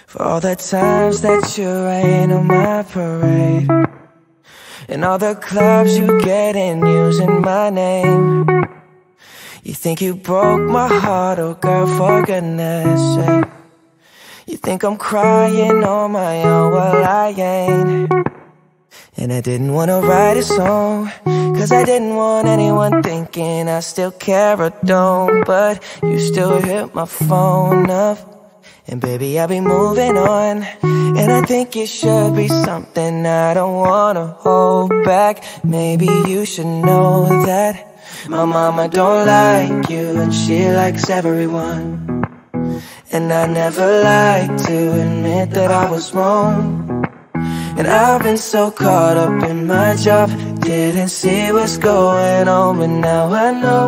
For all the times that you rain on my parade, and all the clubs you get in using my name. You think you broke my heart, oh girl, for goodness sake. You think I'm crying on my own, well I ain't. And I didn't wanna write a song, cause I didn't want anyone thinking I still care or don't. But you still hit my phone up, and baby I'll be moving on. And I think it should be something I don't wanna hold back. Maybe you should know that my mama don't like you, and she likes everyone. And I never like to admit that I was wrong. And I've been so caught up in my job, didn't see what's going on. But now I know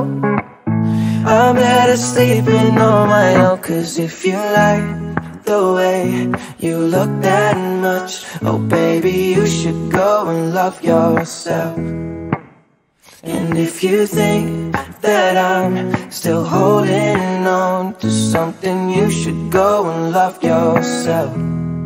I'm better sleeping on my own. Cause if you like the way you look that much, oh baby, you should go and love yourself. And if you think that I'm still holding on to something, you should go and love yourself.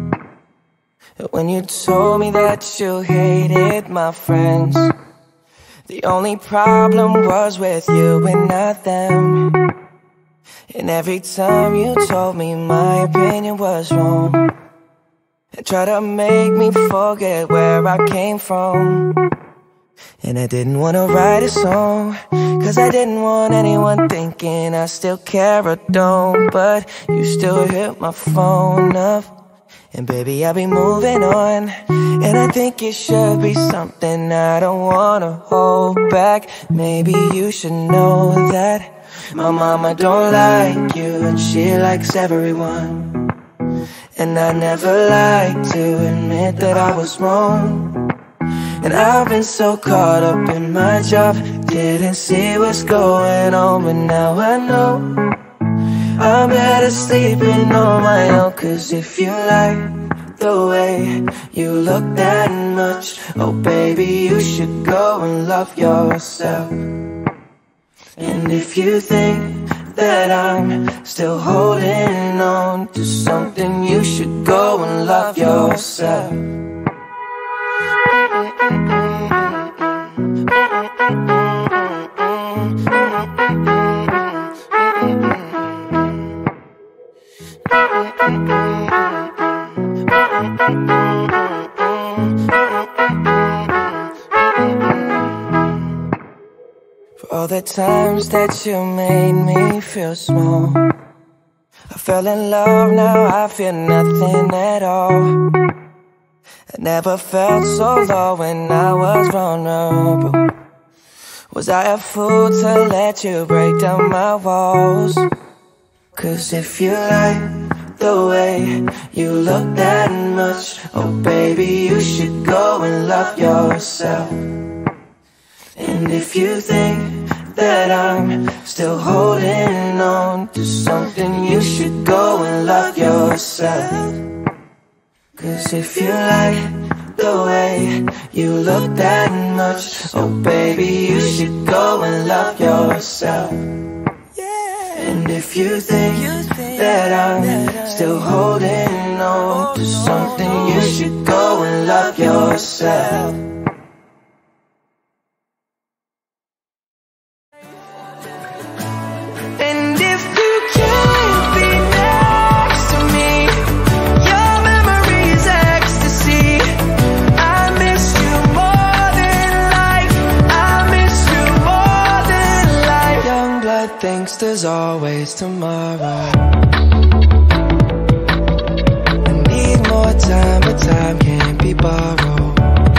When you told me that you hated my friends, the only problem was with you and not them. And every time you told me my opinion was wrong, and tried to make me forget where I came from. And I didn't wanna write a song, cause I didn't want anyone thinking I still care or don't. But you still hit my phone up, and baby I'll be moving on. And I think it should be something I don't wanna hold back. Maybe you should know that my mama don't like you, and she likes everyone. And I never like to admit that I was wrong. And I've been so caught up in my job, didn't see what's going on. But now I know I'm better sleeping on my own. Cause if you like the way you look that much, oh baby, you should go and love yourself. And if you think that I'm still holding on to something, you should go and love yourself. For all the times that you made me feel small, I fell in love, now I feel nothing at all. I never felt so low when I was vulnerable. Was I a fool to let you break down my walls? Cause if you like the way you look that much, oh baby, you should go and love yourself. And if you think that I'm still holding on to something, you should go and love yourself. Cause if you like the way you look that much, oh baby, you should go and love yourself. And if you think that I'm still holding on to something, you should go and love yourself. And if you can't be next to me, your memory's ecstasy. I miss you more than life, I miss you more than life. Young blood thinks there's always tomorrow. I need more time, but time can't be borrowed.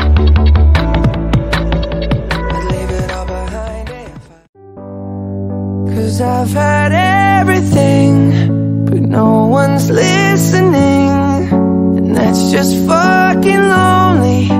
I'd leave it all behind if I... Cause I've had everything, but no one's listening, and that's just fucking lonely.